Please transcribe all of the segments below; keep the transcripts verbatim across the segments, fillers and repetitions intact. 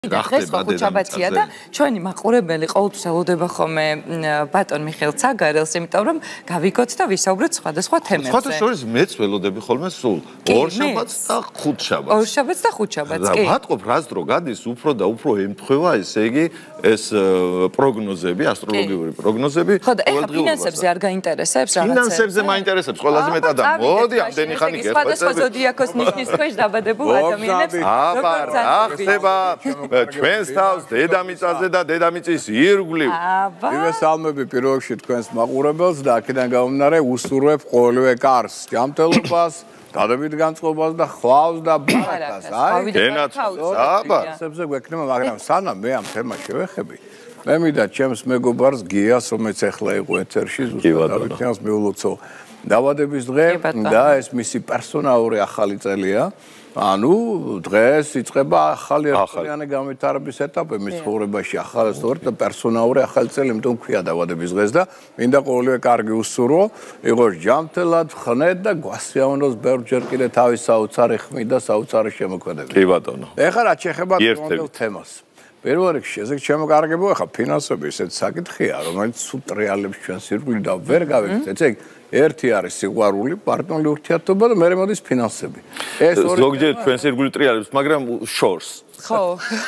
დღეს ხუთშაბათია და ჩვენი მაყურებელი ყოველთვის ელოდება ხოლმე ბატონ მიხეილ ცაგარელს, იმიტომ რომ გავიგოთ და ვისაუბროთ სხვადასხვა თემებზე. სხვათა შორის მეც ველოდები ხოლმე სულ ორშაბათს და ხუთშაბათს. ორშაბათს და ხუთშაბათს, კი. ვატყობ რას დრო გადის უფრო და უფრო ემთხვევა, ესე იგი ეს პროგნოზები, ასტროლოგიური პროგნოზები. ხო და ეხლა ფინანსებზე არ გაინტერესებს რაღაცა? ფინანსებზე მაინტერესებს ყველაზე მეტად და მოდი ამდენი ხანი გეხვეწები. სხვადასხვა ზოდიაქოს ნიშნის ქვეშ დაბადებულ ადამიანებს როგორც ახსება ჩვენს თავს დედამიწაზე და დედამიწის ირგვლივ. მივესალმები პირველ რიგში თქვენს მაყურებელს და აქედან გამომდინარე უსურვებ ყოველივე კარს, ჯანმრთელობას, დადებით განწყობას და ხვავს და ბარაკას. აი, დენაცაბა. სებზე გვექნება, მაგრამ სანამ მე ამ თემას შევეხები, მე მინდა ჩემს მეგობარს გიას, რომელიც ახლა იყო ეთერში, ზუსტად ამას მეულოცო დავადების დღე და ეს მისი პერსონალური ახალი წელია. ანუ დღეს იწყება ახალი ერთიანი განვითარების ეტაპი მის ცხოვრებაში, ახალი სწორედ და პერსონალური ახალი წელი, იმიტომ ქვია დავადების დღეს და მინდა ყოველივე კარგი უსურვო, იყოს ჯანმრთელად, ხნედ და გვასიავნოს ბევრჯერ კიდე თავის საოცარი ხმით და საოცარი შემოქმედებებით. კი ბატონო. ეხლა რაც შეეხება დღევანდელ თემას. პირველ რიგში, ესე შემოგარგებო, ახლა ფინანსები ისეთ საკითხია, რომელიც სულ ტრიალებს ჩვენს ირგვლივ და ვერ გავიქცეთ, ესე იგი ერთი არის სიყვარული, პარტნიორული ურთიერთობა და მეორე მოდის ფინანსები. ეს ზოგჯერ ჩვენს ირგვლივ ტრიალებს, მაგრამ შორს. ხო.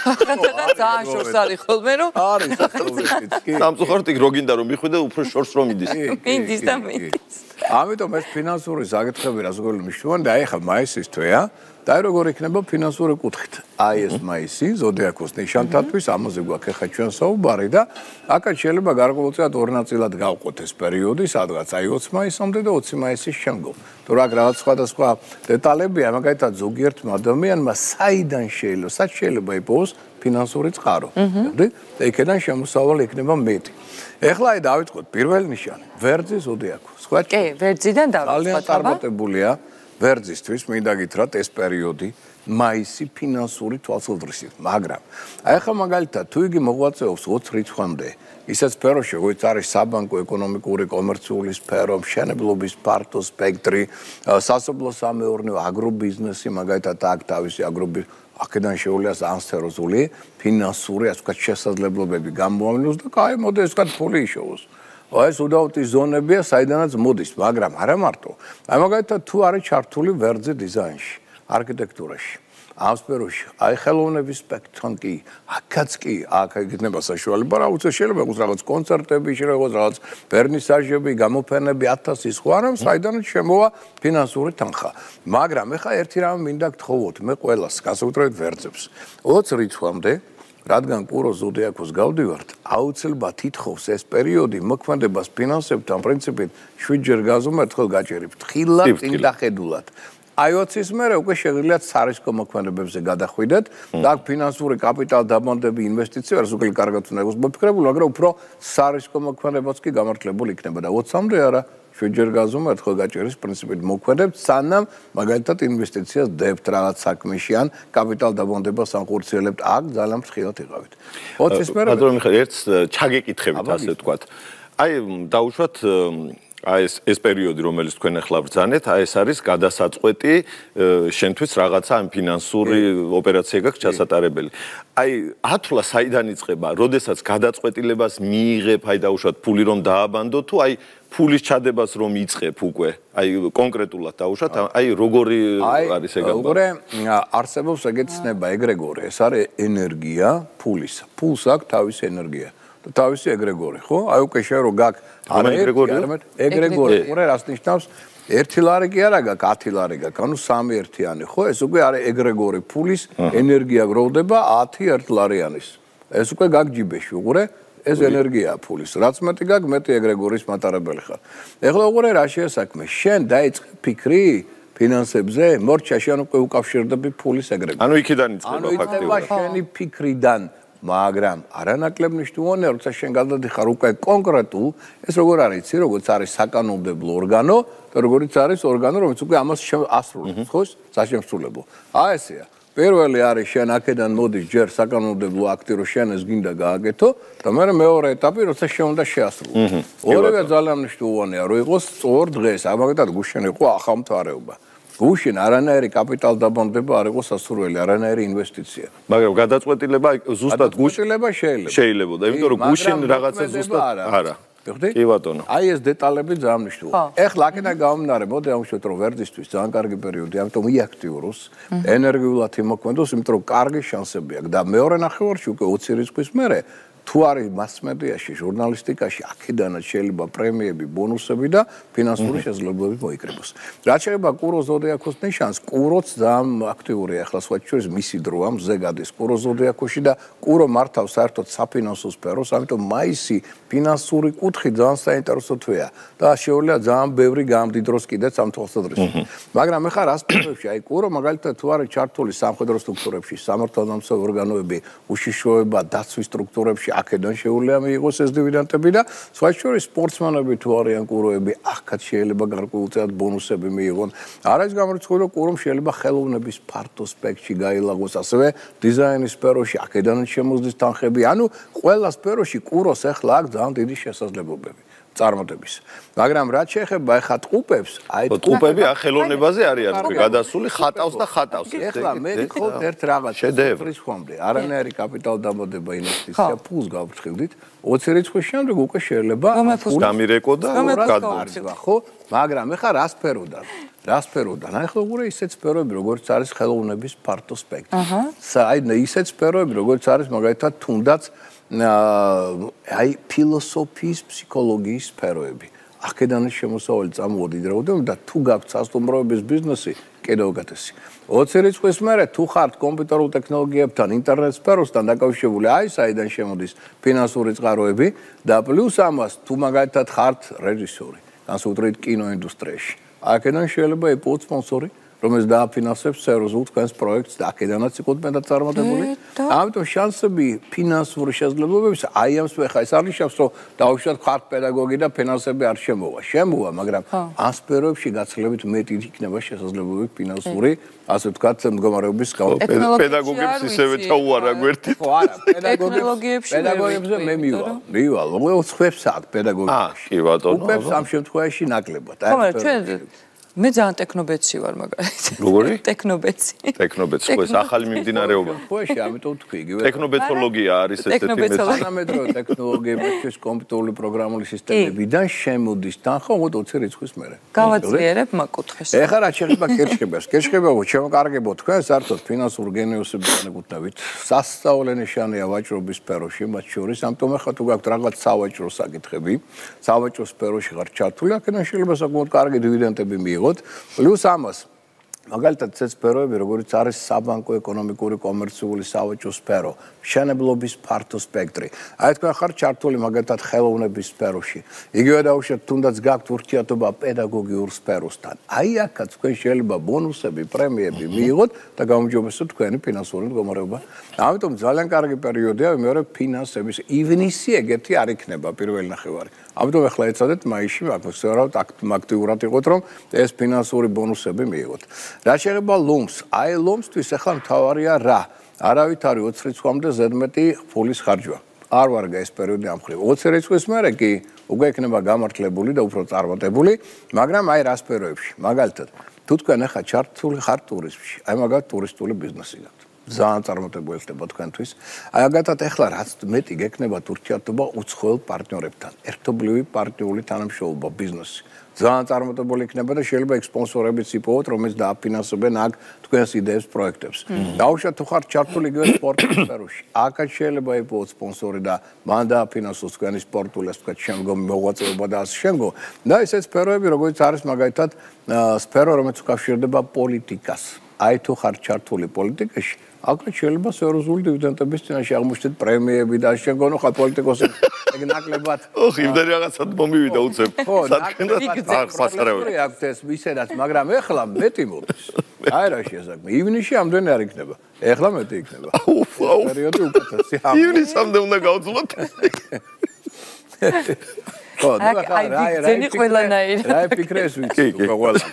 ძალიან შორს არის ხოლმე, რომ არის სახელმწიფოც კი. სამწუხაროდ იქ რო გინდა რომ მიხვიდე, უფრო შორს რომ მიდის. მიდის და მიდის. ამიტომ ეს ფინანსური საკითხები რასაკვირველი მნიშვნელოვანია და აი ახლა მაისის თვეა. და როგორ იქნება ფინანსური კუთხით. აი ეს მაისი ზოდიაქოს ნიშანთათვის ამაზე გვაქვს ახლა ჩვენ საუბარი და აქაც შეიძლება გარკვეულწილად ორ ნაწილად გავყოთ ეს პერიოდი, სადღაც აი ოცი მაისამდე და ოცი მაისის შემდგომ. თუ რა რაღაც სხვადასხვა დეტალებია, მაგალითად ზოგიერთმა ადამიანმა საიდან შეიძლება, სად შეიძლება იპოვოს ფინანსური წყარო. ხოდი? და იქიდან შემოსავალი იქნება მეტი. ეხლა აი დავიწყოთ პირველი ნიშანი, ვერძი ზოდიაქო. სხვა კი, ვერძიდან დავიწყოთ. ძალიან წარმატებულია. ვერძისთვის მინდა გითხრათ ეს პერიოდი მაისი ფინანსური თვალსაზრისით, მაგრამ აი ახლა მაგალითად თუ იგი მოღვაწეობს ოცი რიცხვამდე, ისეთ სფეროში, როგორც არის საბანკო, ეკონომიკური, კომერციული სფერო, მშენებლობის ფართო სპექტრი, სასოფლო-სამეურნეო, აგრობიზნესი, მაგალითად აქ თავისი აგრობიზნესი, აქედან შეუძლია ანსტეროზული ფინანსური, ასე ვთქვათ, შესაძლებლობები გამოავლინოს და კაი მოდი ეს ვთქვათ ფული იშოვოს. ეს უდაუთი ზონებია, საიდანაც მოდის, მაგრამ არა მარტო. აი მაგალითად თუ არის ჩართული ვერძი დიზაინში, არქიტექტურაში, ამ სფეროში, აი ხელოვნების სპექტრთან კი, აქაც კი, აქ იქნება საშუალება, რა უცე შეიძლება იყოს რაღაც კონცერტები, შეიძლება იყოს რაღაც ვერნისაჟები, გამოფენები, ათასი სხვა, რომ საიდანაც შემოვა ფინანსური თანხა. მაგრამ ეხა ერთი რამ მინდა გთხოვოთ, მე ყველას, განსაკუთრებით ვერძებს, ოცი რიცხვამდე რადგან კურო ზოდიაქოს გავდივართ, აუცილებლად თითხოვს ეს პერიოდი მოქმედებას ფინანსებთან პრინციპით შვიდჯერ გაზომერთხელ გაჭერით, ხილად წინ დახედულად. აი ოცის მერე უკვე შეგვიძლიათ სარისკო მოქმედებებზე გადახვიდეთ და აქ ფინანსური კაპიტალ დაბანდები, ინვესტიციები არის უკვე კარგად უნდა იყოს მოფიქრებული, მაგრამ უფრო სარისკო მოქმედებაც კი გამართლებული იქნება და ოცამდე არა შვიდჯერ გაზომერთხელ გაჭერის პრინციპით მოქმედებთ, სანამ მაგალითად ინვესტიციას დებთ რაღაც საქმეში ან კაპიტალ დაბანდებას ანხორციელებთ, აქ ძალიან ფრთხილად იყავით. ოცის მერე ბატონო მიხეილ, ერთს ჩაგეკითხებით, ასე ვთქვათ. აი დაუშვათ აი ეს ეს პერიოდი, რომელიც თქვენ ახლა ბრძანეთ, აი ეს არის გადასაწყვეტი შენთვის რაღაცა ამ ფინანსური ოპერაცია გაქვს ჩასატარებელი. აი ათვლა საიდან იწყება, როდესაც გადაწყვეტილებას მიიღებ, აი დაუშვათ ფული რომ დააბანდო თუ აი ფულის ჩადებას რომ იწყებ უკვე, აი კონკრეტულად დაუშვათ, აი როგორი არის ეგ? უკვე არსებობს ეგეთი ცნება, ეგრეგორი, ეს არის ენერგია ფულისა. ფულს აქვს თავისი ენერგია. და თავისი ეგრეგორი, ხო? აი უკვე შე რო გაკ არის ეგრეგორი, ეგრეგორი, ყურე რას ნიშნავს? ერთი ლარი კი არა გაკ, ათი ლარი გაკ, ანუ სამი ერთიანი, ხო? ეს უკვე არის ეგრეგორი ფულის ენერგია გროვდება ათი ერთლარიანის. ეს უკვე გაკ ჯიბეში, უყურე? ეს ენერგია ფულის. რაც მეტი გაკ, მეტი ეგრეგორის მატარებელი ხარ. ეხლა უყურე რა შეასაქმე? შენ დაიწყე ფიქრი ფინანსებზე, მორჩა შენ უკვე უკავშირდები ფულის ეგრეგორს. ანუ იქიდან იწყება ფაქტიურად. ანუ შენი ფიქრიდან მაგრამ არანაკლებ მნიშვნელოვანია, როცა შენ გადადიხარ უკვე კონკრეტულ, ეს როგორ არის, იცი, როგორც არის საკანონმდებლო ორგანო და როგორიც არის ორგანო, რომელიც უკვე ამას ასრულებს, ხო? საშემსრულებლო. აი ესეა. პირველი არის შენ აქედან მოდის ჯერ საკანონმდებლო აქტი, რომ შენ ეს გინდა გააკეთო და მეორე მეორე ეტაპი, როცა შენ უნდა შეასრულო. ორივე ძალიან მნიშვნელოვანია, რომ იყოს სწორ დღეს, მაგალითად გუშინ იყო ახალმთვარეობა. გუშინ არანაირი კაპიტალ დაბანდება არ იყო სასურველი, არანაირი ინვესტიცია. მაგრამ გადაწყვეტილება ზუსტად გადაწყვეტილება შეიძლება. შეიძლებოდა, იმიტომ რომ გუშინ რაღაცა ზუსტად არა. კი ბატონო. აი ეს დეტალები ძალიან მნიშვნელოვანია. ეხლა აქედან გამომდინარე, მოდი ამშვიდ რომ ვერძისთვის ძალიან კარგი პერიოდი, ამიტომ იაქტიუროს, ენერგიულად იმოქმედოს, იმიტომ რომ კარგი შანსები აქვს და მეორე ნახევარში უკვე ოცი რიცხვის მერე თუ არის მასმედიაში, ჟურნალისტიკაში, აქედანაც შეიძლება პრემიები, ბონუსები და ფინანსური შესაძლებლობები მოიკრიბოს. რაც შეეხება კურო ზოდიაქოს ნიშანს, კუროც ძალიან აქტიურია ახლა სხვა შორის მისი დროა, მზე გადის კურო ზოდიაქოში და კურო მართავს საერთოდ საფინანსო სფეროს, ამიტომ მაისი ფინანსური კუთხე ძალიან საინტერესო თვეა და შეუძლია ძალიან ბევრი გამდიდროს კიდეც ამ თვალსაზრისით. მაგრამ ეხლა რა სფეროებში, აი კურო მაგალითად თუ არის ჩართული სამხედრო სტრუქტურებში, სამართალდამცავ ორგანოები, უშიშროება, დაცვის სტრუქტურებში აქედან შეუძლია მიიღოს ეს დივიდენდები და სხვა შორის სპორტსმენები თუ არიან კუროები, აქაც შეიძლება გარკვეულწილად ბონუსები მიიღონ. არ არის გამორიცხული, რომ კურომ შეიძლება ხელოვნების ფართო სპექტრში გაილაღოს, ასევე დიზაინის სფეროში აქედანაც შემოსდის თანხები. ანუ ყველა სფეროში კუროს ახლა აქვს ძალიან დიდი შესაძლებლობები წარმატების. მაგრამ რაც შეეხება ახლა ტყუპებს, აი ტყუპები ახელოვნებაზე არიან გადასული, ხატავს და ხატავს. ეხლა მე ვთქვით ერთ რაღაც შედეგს ხომდე. არანაირი კაპიტალ დაბადება ინვესტიცია ფულს გავფრთხილდით. ოცი რიცხვის შემდეგ უკვე შეიძლება გამირეკო და გადმარცხვა, ხო? მაგრამ ეხლა რა სფეროდან? რა სფეროდან? აი ხო უყურე ისეთ სფეროები, როგორც არის ხელოვნების ფართო სპექტრი. აი ისეთ სფეროები, როგორც არის მაგალითად თუნდაც აი ფილოსოფიის, ფსიქოლოგიის სფეროები. აქედან შემოსავალი წამოვიდროდნენ და თუ გაქვთ სასტუმროების ბიზნესი, კიდევ უკეთესი. ოცი რიცხვის მერე თუ ხართ კომპიუტერულ ტექნოლოგიებთან, ინტერნეტ სფეროსთან დაკავშირებული, აი საიდან შემოდის ფინანსური წყაროები და პლუს ამას თუ მაგალითად ხართ რეჟისორი, განსაკუთრებით კინოინდუსტრიაში. აქედან შეიძლება იყოს სპონსორი, რომელიც დააფინანსებს სერიოზულ თქვენს პროექტს და აქედანაც იყოს მეტაწარმოებული. ამიტომ შანსები ფინანსური შესაძლებლობების აი ამ ხა ეს არ ნიშნავს, რომ დაუშვათ ხართ პედაგოგი და ფინანსები არ შემოვა. შემოვა, მაგრამ ამ სფეროებში გაცილებით მეტი იქნება შესაძლებლობები ფინანსური, ასე ვთქვათ, მდგომარეობის გაუმჯობესება. პედაგოგებს ისევე ჩაუარა გვერდით. ხო, არა, პედაგოგებს პედაგოგებზე მე მივალ. მივალ, მოკლედ ხვებს აქ პედაგოგიაში. კი ბატონო. ხვებს ამ შემთხვევაში ნაკლებად. ხო, მაგრამ ჩვენ მე ძალიან ტექნობეცი ვარ მაგალითად. როგორი? ტექნობეცი. ტექნობეცი, ხო ეს ახალი მიმდინარეობა. ხოეში, ამიტომ თქვი, იგივე. ტექნობეცოლოგია არის ესეთი მეცნიერება. თანამედროვე ტექნოლოგიების კომპიუტერული პროგრამული სისტემებიდან შემოდის თანხა ოცი რიცხვის მერე. გავაძლიერებ მაგ კუთხეს. ეხლა რა შეიძლება კერშხებას? კერშხებაო შემოკარგებო თქვენ საერთოდ ფინანსურ გენიოსებს განეკუთვნებით. სასწაულე ნიშანია ვაჭრობის სფეროში, მათ შორის, ამიტომ ეხლა თუ გაქვთ რაღაც სავაჭრო საკითხები, სავაჭრო სფეროში ხარ ჩართული, აქედან შეიძლება საკმაოდ კარგი დივიდენდები მიიღოთ. პლუს ამას მაგალითად ეს სფეროები, როგორც არის საბანკო, ეკონომიკური, კომერციული, სავაჭრო სფერო, მშენებლობის ფართო სპექტრი. აი თქვენ ხართ ჩართული მაგალითად ხელოვნების სფეროში. იგივე დაუშვათ თუნდაც გაქვთ ურთიერთობა პედაგოგიურ სფეროსთან. აი აქაც თქვენ შეიძლება ბონუსები, პრემიები მიიღოთ და გაუმჯობესოთ თქვენი ფინანსური მდგომარეობა. ამიტომ ძალიან კარგი პერიოდია მეორე ფინანსების ივნისი ეგეთი არ იქნება პირველი ნახევარი. ამიტომ ახლა ეცადეთ მაისში მაგასწორად აქტიურად იყოთ, რომ ეს ფინანსური ბონუსები მიიღოთ. რა შეეხება ლომს, აი ლომსთვის ახლა მთავარია რა? არავით არის ოცი რიცხვამდე ზედმეტი ფულის ხარჯვა. არ ვარგა ეს პერიოდი ამ ხრივ. ოცი რიცხვის მერე კი უკვე იქნება გამართლებული და უფრო წარმატებული, მაგრამ აი რა სფეროებში. მაგალითად, თუ თქვენ ახლა ჩართული ხართ ტურიზმში, აი მაგალითად ტურისტული ბიზნესი გაქვთ. ძალიან წარმატებული ხდება თქვენთვის. აი მაგათად ახლა რაც მეტი გექნებათ ურთიერთობა უცხოელ პარტნიორებთან, ერთობლივი პარტნიორული თანამშრომლობა ბიზნესი. ძალიან წარმატებული იქნება და შეიძლება ეგ სპონსორებიც იპოვოთ, რომელიც დააფინანსებენ აქ თქვენს იდეებს, პროექტებს. დაუშვათ თუ ხართ ჩართული იგივე სპორტის სფეროში, აქაც შეიძლება იპოვოთ სპონსორი და მან დააფინანსოს თქვენი სპორტული, ასე ვთქვათ, შემდგომი მოღვაწეობა და ასე შემდგომ. და ესეც სფეროები, როგორც არის მაგალითად სფერო, რომელიც უკავშირდება პოლიტიკას. აი თუ ხართ ჩართული პოლიტიკაში, აქაც შეიძლება სერიოზული დივიდენდების წინაშე აღმოჩნდეთ პრემიები და შემდგომ ხა პოლიტიკოსები ეგ ნაკლებად ოხ იმდენი რაღაცად მომივიდა უცებ. სათქენდად არ ხასარავი აქვს ეს ისედაც, მაგრამ ეხლა მეტი მოდის. აი რა შესაძლოა. ივნისში ამდენი არ იქნება. ეხლა მეტი იქნება. პერიოდი უკეთესი. ივნისამდე უნდა გავძლოთ. ხო, ნუ ახლა რა რა რა ფიქრეს ვიცი, ყველა.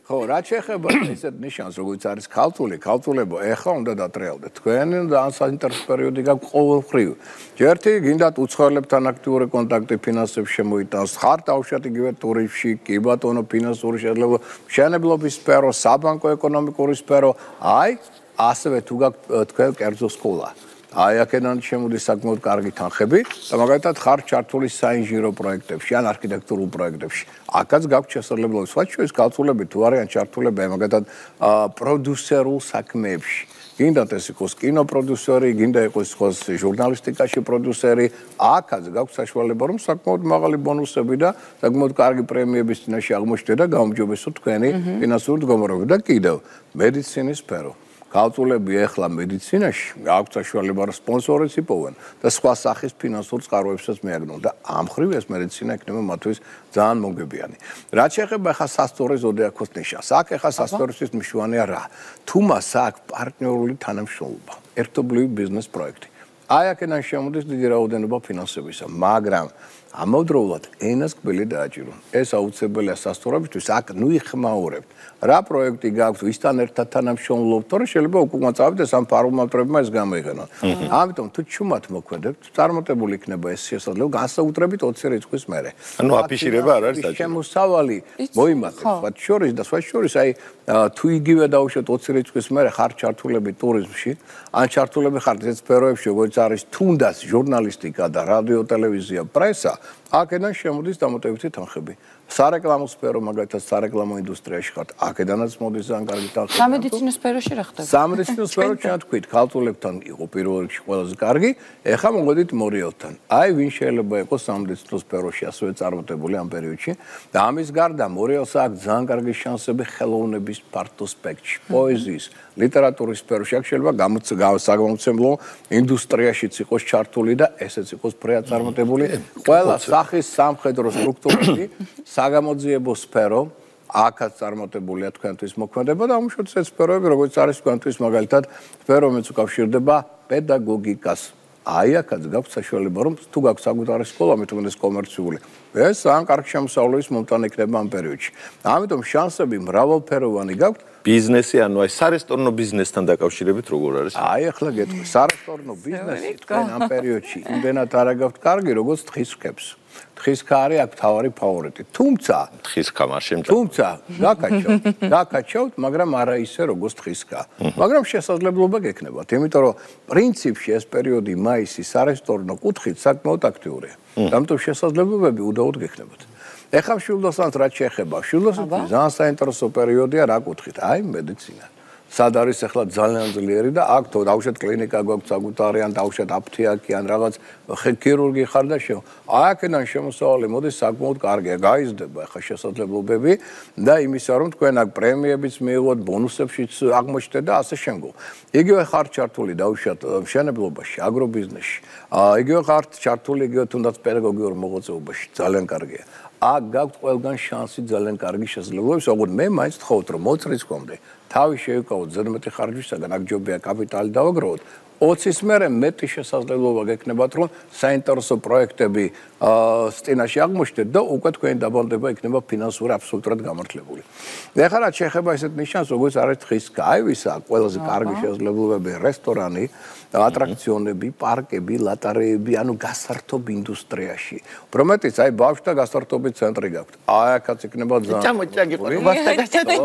ხო, რაც შეეხება ესეთ ნიშანს, როგორც არის ქალწული, ქალწულებო, ეხლა უნდა დატრიალდეთ. თქვენი და საინტერესო პერიოდი გაქვს ყოველმხრივ. ერთი გინდათ უცხოელებთან აქტიური კონტაქტი ფინანსებში შემოიტანოს, ხართ დავუშვათ იგივე ტურიზმში, კი ბატონო, ფინანსური შესაძლებლობა, მშენებლობის სფერო, საბანკო ეკონომიკური სფერო, აი, ასევე თუ გაქვთ თქვენ კერძო სკოლა. აი აქედან შემოდის საკმაოდ კარგი თანხები და მაგალითად ხარ ჩართული საინჟინრო პროექტებში ან არქიტექტურულ პროექტებში. აქაც გაქვთ შესაძლებლობა სხვა შორის ქალწულები თუ არიან ჩართულები მაგალითად პროდიუსერულ საქმეებში. გინდათ ეს იყოს კინოპროდიუსერი, გინდა იყოს იყოს ჟურნალისტიკაში პროდიუსერი, აქაც გაქვთ საშუალება რომ საკმაოდ მაღალი ბონუსები და საკმაოდ კარგი პრემიების წინაშე აღმოჩნდეთ და გაუმჯობესოთ თქვენი ფინანსური მდგომარეობა და კიდევ მედიცინის სფერო. ქალწულები ეხლა მედიცინაში აქვთ საშუალება რომ სპონსორიც იპოვონ და სხვა სახის ფინანსურ წყაროებსაც მიაგნონ და ამ ხრივ ეს მედიცინა იქნება მათთვის ძალიან მომგებიანი. რაც შეეხება ახლა სასწორე ზოდიაქოს ნიშანს, აქ ახლა სასწორისთვის მნიშვნელოვანია რა? თუ მას აქვს პარტნიორული თანამშრომლობა, ერთობლივი ბიზნეს პროექტი. აი აქედან შემოდის დიდი რაოდენობა ფინანსებისა, მაგრამ ამავდროულად ენას კბილი დააჭირო. ეს აუცილებელია სასწორებისთვის, აქ ნუ იხმაურებთ. რა პროექტი გაქვთ, ვისთან ერთად თანამშრომლობთ, თორე შეიძლება უკუღმა წავიდეს ამ ფარმატრებმა ეს გამოიყენონ. ამიტომ თუ ჩუმად მოქმედებთ, წარმატებული იქნება ეს შესაძლებლობა განსაკუთრებით ოცი რიცხვის მერე. ანუ აფიშირება არ არის საჭირო. შემოსავალი მოიმართეთ, მათ შორის და სხვა შორის აი თუ იგივე დავუშვათ ოცი რიცხვის მერე ხარ ჩართულები ტურიზმში, ან ჩართულები ხართ ეს სფეროებში, როგორც არის თუნდაც ჟურნალისტიკა და რადიო, ტელევიზია, პრესა, აქედან შემოდის დამატებითი თანხები. სარეკლამო სფერო მაგალითად სარეკლამო ინდუსტრიაში ხართ, აქედანაც მოდის ძალიან კარგი თანხები. სამედიცინო სფეროში რა ხდება? სამედიცინო სფერო ჩვენ თქვით, ქალწულებთან იყო პირველ რიგში ყველაზე კარგი, ეხლა მოვედით მორიელთან. აი ვინ შეიძლება იყოს სამედიცინო სფეროში ასევე წარმატებული ამ პერიოდში და ამის გარდა მორიელს აქვს ძალიან კარგი შანსები ხელოვნების ფართო სპექტრში, პოეზიის, ლიტერატურის სფეროში, აქ შეიძლება გამოცემლო ინდუსტრიაშიც იყოს ჩართული და ესეც იყოს ფრეა წარმატებული. ყველა სახის სამხედრო სტრუქტურები საგამოძიებო სფერო აქაც წარმატებულია თქვენთვის მოქმედება და უშუალოდ ეს სფეროები როგორც არის თქვენთვის მაგალითად სფერო რომელიც უკავშირდება პედაგოგიკას. აი აქაც გაქვთ საშუალება რომ თუ გაქვთ საკუთარი სკოლა მეტყველეს კომერციული ეს ძალიან კარგი შემოსავლების მომტანი იქნება ამ პერიოდში. ამიტომ შანსები მრავალფეროვანი გაქვთ ბიზნესი, ანუ აი სარესტორნო ბიზნესთან დაკავშირებით როგორ არის? აი ახლა გეტყვი, სარესტორნო ბიზნესი თქვენ ამ პერიოდში იმდენად არ აგაქვთ კარგი, როგორც თხის რქებს. თხის ქა არის აქ თავარი ფავორიტი. თუმცა თხის ქა არ შემჭა. თუმცა გაკაჩავთ, გაკაჩავთ, მაგრამ არა ისე როგორც თხის ქა. მაგრამ შესაძლებლობა გექნებათ, იმიტომ რომ პრინციპში ეს პერიოდი მაისი სარესტორნო კუთხით საკმაოდ აქტიურია. ამიტომ შესაძლებლობები უდაოდ გექნებათ. ეხლა მშვილდოსთან რაც შეეხება, მშვილდოსთან ძალიან საინტერესო პერიოდია რა კუთხით, აი მედიცინა. სად არის ახლა ძალიან ძლიერი და აქ თუ დავუშვათ კლინიკა გვაქვს საკუთარი ან დავუშვათ აფთიაქი ან რაღაც ქირურგი ხარ და შევ. აი აქედან შემოსავალი მოდის საკმაოდ კარგია, გაიზრდება ახლა შესაძლებლობები და იმისა რომ თქვენ აქ პრემიებიც მიიღოთ, ბონუსებშიც აღმოჩნდეთ და ასე შემდგომ. იგივე ხარ ჩართული დავუშვათ მშენებლობაში, აგრობიზნესში. იგივე ხარ ჩართული იგივე თუნდაც პედაგოგიურ მოღვაწეობაში, ძალიან კარგია. აქ გაქვთ ყველგან შანსი ძალიან კარგი შესაძლებლობების, ოღონდ მე მაინც ვთხოვთ რომ მოწრისკომდე თავი შევიკავოთ ზედმეტი ხარჯვისაგან, აქ ჯობია კაპიტალი დავაგროვოთ. ოცის მერე მეტი შესაძლებლობა გექნებათ რომ საინტერესო პროექტები სტინაში აღმოჩნდეთ და უკვე თქვენი დაბანდება იქნება ფინანსური აბსოლუტურად გამართლებული. ეხლა რაც შეეხება ესეთ ნიშანს, როგორც არის თხის ქა, აი ვისა ყველაზე კარგი შესაძლებლობები რესტორანი, ატრაქციონები, პარკები, ლატარეები, ანუ გასართობ ინდუსტრიაში. პრომეტიც აი ბავშვთა გასართობი ცენტრი გაქვთ. აი აქაც იქნება ძალიან. ჩამოჭაგი ყურებასთან გასცადეთ.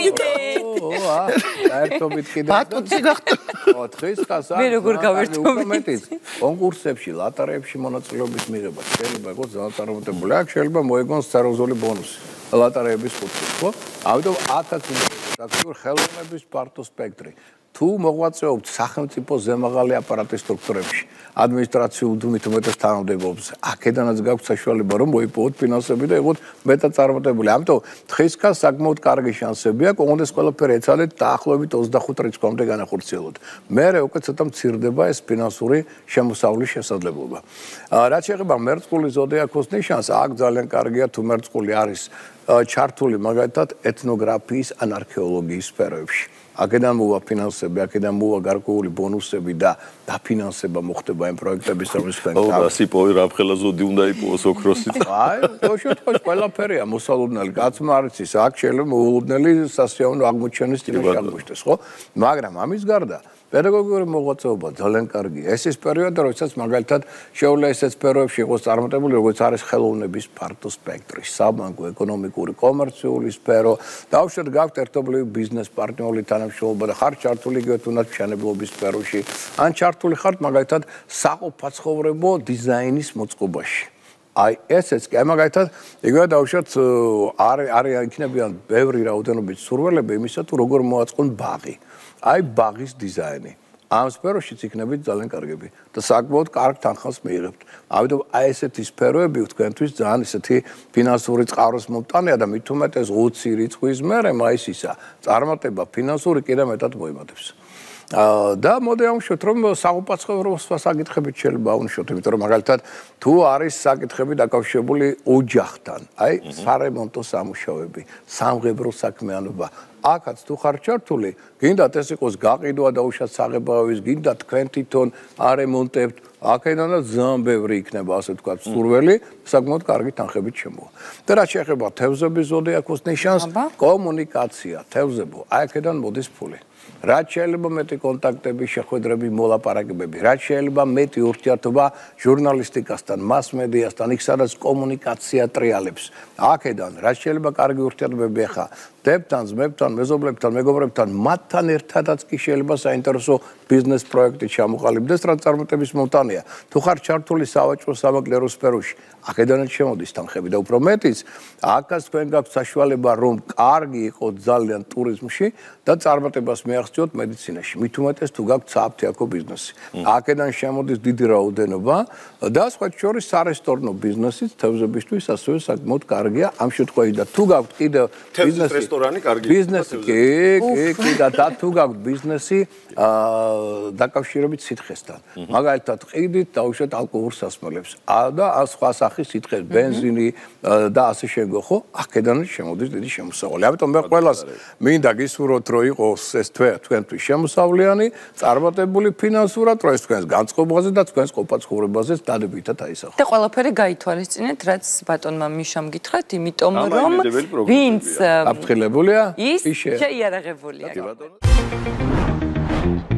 ოა, საერთობით კიდე. ბატონი გახდა. თხის ქას მე როგორ გავერთობი? კონკურსებში, ლატარეებში მონაწილეობის მიღება შეიძლება იყოს ძალიან წარმატებული. აქ შეიძლება მოიგონოს სერიოზული ბონუსი ლატარეების კუთხით, ხო? ამიტომ აქაც აქტიურ ხელოვნების ფართო სპექტრი. თუ მოღვაწეობთ სახელმწიფო ზემაღალი აპარატის სტრუქტურებში, ადმინისტრაციულ დუმით უმეტეს თანამდებობებზე, აქედანაც გაქვთ საშუალება რომ მოიპოვოთ ფინანსები და იყოთ მეტად წარმატებული. ამიტომ თხის ქას საკმაოდ კარგი შანსები აქვს, ოღონდ ეს ყველაფერი ეცადეთ დაახლოებით ოცდახუთ რიცხვამდე განახორციელოთ. მერე უკვე ცოტა მცირდება ეს ფინანსური შემოსავლის შესაძლებლობა. რაც შეეხება მერწყული ზოდიაქოს ნიშანს, აქ ძალიან კარგია თუ მერწყული არის ჩართული მაგალითად ეთნოგრაფიის ან არქეოლოგიის სფეროებში. აქედან მოვა ფინანსები, აქედან მოვა გარკვეული ბონუსები და დაფინანსება მოხდება იმ პროექტების, რომელიც თქვენ გაქვთ. ო, სიპოვი რაფხელა ზოდი უნდა იპოვოს ოქროსით. აი, ყოველ შემთხვევაში ყველაფერია მოსალოდნელი, კაცმა არ იცის, აქ შეიძლება მოულოდნელი სასიამოვნო აღმოჩენის წინაშე აღმოჩნდეს, ხო? მაგრამ ამის გარდა პედაგოგიური მოღვაწეობა ძალიან კარგია. ეს ის პერიოდი, როდესაც მაგალითად შეუძლია ესეც სფეროებში იყოს წარმატებული, როგორც არის ხელოვნების ფართო სპექტრი, საბანკო, ეკონომიკური, კომერციული სფერო, დაუშვათ გაქვთ ერთობლივი ბიზნეს პარტნიორული თანამშრომლობა და ხართ ჩართული იგივე თუნდაც მშენებლობის სფეროში, ან ჩართული ხართ მაგალითად საყოფაცხოვრებო დიზაინის მოწყობაში. აი ესეც კი მაგალითად იგივე დაუშვათ არის არის იქნებიან ბევრი რაოდენობით სურვილები იმისა თუ როგორ მოაწყონ ბაღი. აი ბაღის დიზაინი. ამ სფეროშიც იქნებით ძალიან კარგები და საკმაოდ კარგ თანხას მიიღებთ. ამიტომ აი ესეთი სფეროები თქვენთვის ძალიან ესეთი ფინანსური წყაროს მომტანია და მით უმეტეს ოცი რიცხვის მერე მაისისა წარმატება ფინანსური კიდევ მეტად მოიმატებს. და მოდი ავუშვათ რომ საყოფაცხოვრებო საკითხებით შეიძლება ავუშვათ, იმიტომ რომ მაგალითად თუ არის საკითხები დაკავშირებული ოჯახთან, აი სარემონტო სამუშაოები, სამღებრო საქმიანობა, აქაც თუ ხარ ჩართული, გინდათ ეს იყოს გაყიდვა და უშად საღებავის, გინდა თქვენ თვითონ არემონტებთ, აქედანაც ძალიან ბევრი იქნება, ასე ვთქვათ, სურველი, საკმაოდ კარგი თანხებით შემოვა. და რაც შეეხება თევზების ზოდიაქოს ნიშანს, კომუნიკაცია, თევზებო, აი აქედან მოდის ფული. რაც შეიძლება მეტი კონტაქტები, შეხვედრები, მოლაპარაკებები, რაც შეიძლება მეტი ურთიერთობა ჟურნალისტიკასთან, მასმედიასთან, იქ სადაც კომუნიკაცია ტრიალებს. აქედან რაც შეიძლება კარგი ურთიერთობები ახლა დებთან, ძმებთან, მეზობლებთან, მეგობრებთან, მათთან ერთადაც კი შეიძლება საინტერესო ბიზნეს პროექტი ჩამოყალიბდეს, რაც წარმატების მომტანია. თუ ხარ ჩართული სავაჭრო სამაგლერო სფეროში, აქედანაც შემოდის თანხები და უფრო მეტიც, აქაც თქვენ გაქვთ საშუალება, რომ კარგი იყოთ ძალიან ტურიზმში და წარმატებას მიაღწიოთ მედიცინაში. მით უმეტეს თუ გაქვთ სააფთიაქო ბიზნესი. აქედან შემოდის დიდი რაოდენობა და სხვა შორის სარესტორნო ბიზნესიც თევზებისთვის ასევე საკმაოდ კარგია. ამ შემთხვევაში და თუ გაქვთ კიდევ ბიზნესი რესტორანი კარგია. ბიზნესი კი, კი, კი და თუ გაქვთ ბიზნესი დაკავშირებით სითხესთან. მაგალითად, ყიდით დაუშვათ ალკოჰოლურ სასმელებს და სხვა სახის სითხეს, ბენზინი და ასე შემდგომ, ხო? აქედანაც შემოდის დიდი შემოსავალი. ამიტომ მე ყველას მინდა გისურვოთ, რომ იყოს ეს თქვენთვის შემოსავლიანი, წარმატებული ფინანსურად, რომ ეს თქვენს განწყობაზე და თქვენს ყოფაცხოვრებაზეც დადებითად აისახოს. და ყველაფერი გაითვალისწინეთ, რაც ბატონმა მიშამ გითხრათ, იმიტომ რომ ვინც აფრთხილებულია, ის შეიარაღებულია. ბატონო